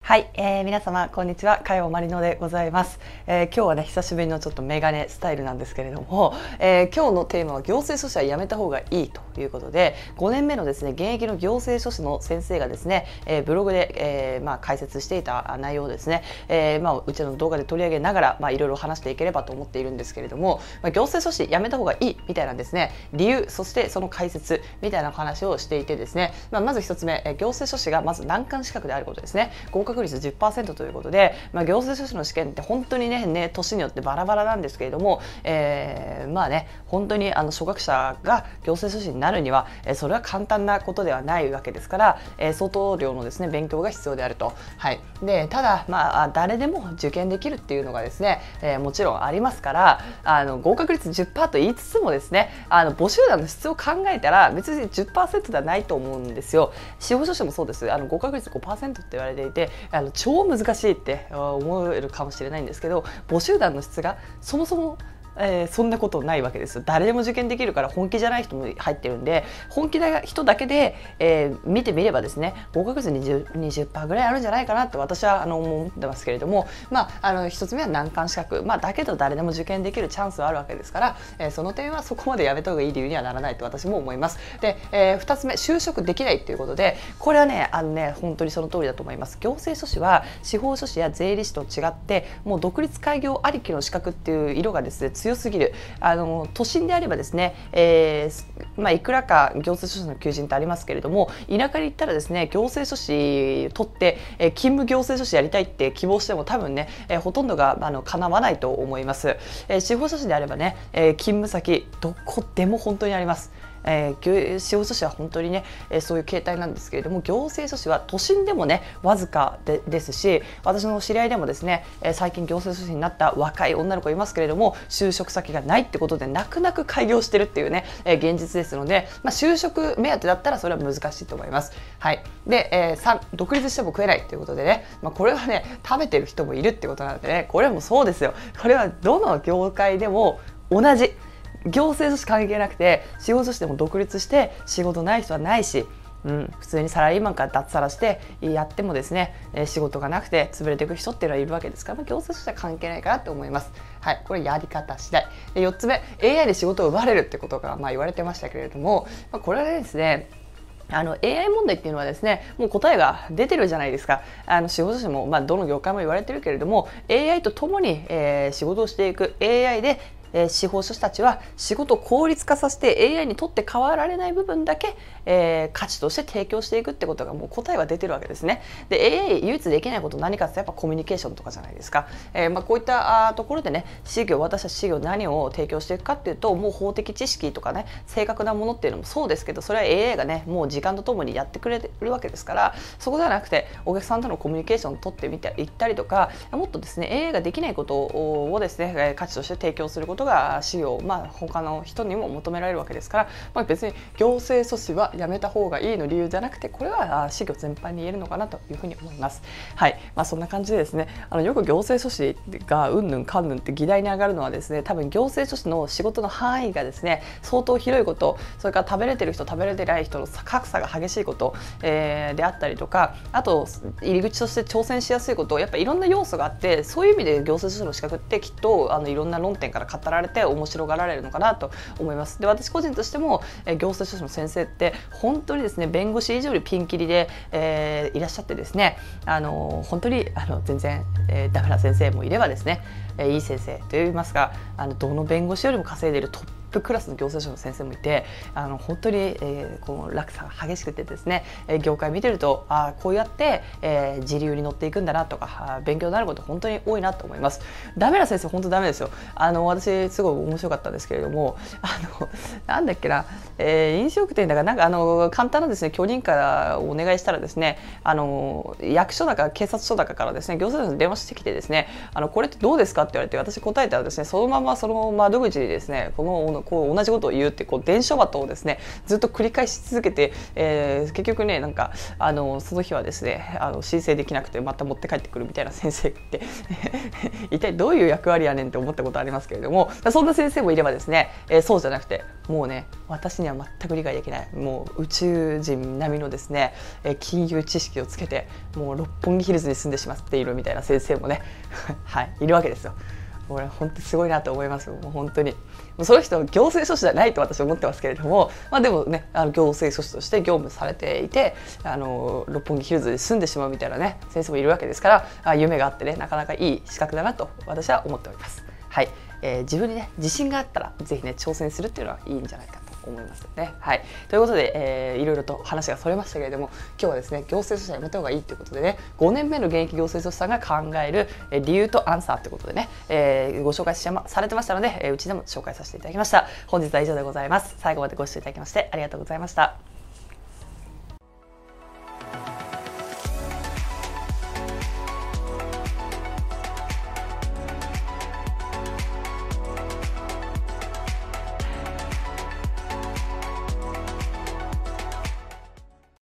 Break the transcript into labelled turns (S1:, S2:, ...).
S1: はい、皆様こんにちは、加代まりのでございます。今日はね久しぶりのちょっとメガネスタイルなんですけれども、今日のテーマは行政書士はやめた方がいいということで、5年目のですね現役の行政書士の先生がですね、ブログで、解説していた内容をですね、うちの動画で取り上げながらいろいろ話していければと思っているんですけれども、行政書士やめた方がいいみたいなですね理由、そしてその解説みたいな話をしていてですね、まず1つ目、行政書士がまず難関資格であることですね。合格率 10% ということで、行政書士の試験って本当にね年によってバラバラなんですけれども、本当に初学者が行政書士になるには、それは簡単なことではないわけですから、相当量のですね勉強が必要であると。でただ、誰でも受験できるっていうのがですね、もちろんありますから、合格率 10% と言いつつもですね、募集団の質を考えたら別に 10% ではないと思うんですよ。司法書士もそうです。合格率 5% って言われていて、超難しいって思えるかもしれないんですけど、募集団の質がそもそもそんなことないわけですよ。誰でも受験できるから、本気じゃない人も入ってるんで、本気な人だけで、見てみればですね、合格率 20% ぐらいあるんじゃないかなって私は思ってますけれども、一つ目は難関資格、だけど誰でも受験できるチャンスはあるわけですから、その点はそこまでやめた方がいい理由にはならないと私も思います。で、2つ目、就職できないということで、これはね本当にその通りだと思います。行政書士は司法書士や税理士と違って、もう独立開業ありきの資格っていう色がですね強すぎる。都心であればですね、いくらか行政書士の求人ってありますけれども、田舎に行ったらですね行政書士取って、勤務行政書士やりたいって希望しても多分ね、ほとんどが叶わないと思います。司法書士であればね、勤務先どこでも本当にあります。司法書士は本当にね、そういう形態なんですけれども、行政書士は都心でもねわずかですし、私の知り合いでもですね、最近行政書士になった若い女の子いますけれども、就職先がないってことで泣く泣く開業してるっていうね、現実ですので、就職目当てだったらそれは難しいと思います。で、3、独立しても食えないということでね、これはね食べてる人もいるってことなのでね、これはもうそうですよ。これはどの業界でも同じ。行政書士関係なくて、司法書士でも独立して仕事ない人はないし、普通にサラリーマンから脱サラしてやってもですね、仕事がなくて潰れていく人っていうのはいるわけですから、行政書士は関係ないかなと思います。これやり方次第で、4つ目、 AI で仕事を奪われるってことが言われてましたけれども、これはですねAI 問題っていうのはですね、もう答えが出てるじゃないですか。司法書士も、どの業界も言われてるけれども、 AI とともに、仕事をしていく AI で司法書士たちは仕事を効率化させて AI にとって変わられない部分だけ、価値として提供していくってことがもう答えは出てるわけですね。で AI 唯一できないこと何かってやっぱコミュニケーションとかじゃないですか。こういったところでね、私たち事業何を提供していくかっていうと、もう法的知識とかね正確なものっていうのもそうですけど、それは AI がねもう時間とともにやってくれるわけですから、そこではなくてお客さんとのコミュニケーションを取ってみていったりとか、もっとですね AI ができないことをですね価値として提供することが事業、他の人にも求められるわけですから、別に行政書士はやめた方がいいの理由じゃなくて、これは事業全般に言えるのかなというふうに思います。そんな感じでですね、よく行政書士がうんぬんかんぬんって議題に上がるのはですね、多分行政書士の仕事の範囲がですね相当広いこと、それから食べれてる人食べれてない人の格差が激しいこと、であったりとか、あと入り口として挑戦しやすいこと、やっぱいろんな要素があって、そういう意味で行政書士の資格ってきっといろんな論点から語られて面白がられるのかなと思います。で、私個人としても行政書士の先生って本当にですね弁護士以上にピンキリで、いらっしゃってですね、本当に全然、ダメな先生もいればですね、いい先生といいますか、どの弁護士よりも稼いでいるトップクラスの行政書の先生もいて、本当に、この落差が激しくてですね、業界見てるとこうやって、時流に乗っていくんだなとか、勉強になること本当に多いなと思います。ダメな先生本当ダメですよ。私すごい面白かったんですけれども、なんだっけな、飲食店だから簡単なですね許認可をお願いしたらですね、役所だか警察署だかからですね行政署に電話してきてですね、これってどうですかって言われて、私答えたらですね、そのままその窓口にですねこのこう同じことを言うってこう伝書鳩をですねずっと繰り返し続けて、結局ねなんかその日はですね申請できなくてまた持って帰ってくるみたいな先生って一体どういう役割やねんって思ったことありますけれども、そんな先生もいればですね、そうじゃなくてもうね私には全く理解できないもう宇宙人並みのですね、金融知識をつけてもう六本木ヒルズに住んでしまっているみたいな先生もねはいいるわけですよ。俺本当にすごいなと思いますよ。もう本当にその人は行政書士じゃないと私は思ってますけれども、でもね行政書士として業務されていて六本木ヒルズに住んでしまうみたいなね先生もいるわけですから夢があってねなかなかいい資格だなと私は思っております。はい、自分にね自信があったらぜひね挑戦するっていうのはいいんじゃないかと思いますよね。はい、ということで、いろいろと話がそれましたけれども今日はですね行政書士はやめた方がいいということでね5年目の現役行政書士さんが考える理由とアンサーということでね、ご紹介されてましたので、うちでも紹介させていただきました。本日は以上でございます。最後までご視聴いただきましてありがとうございました。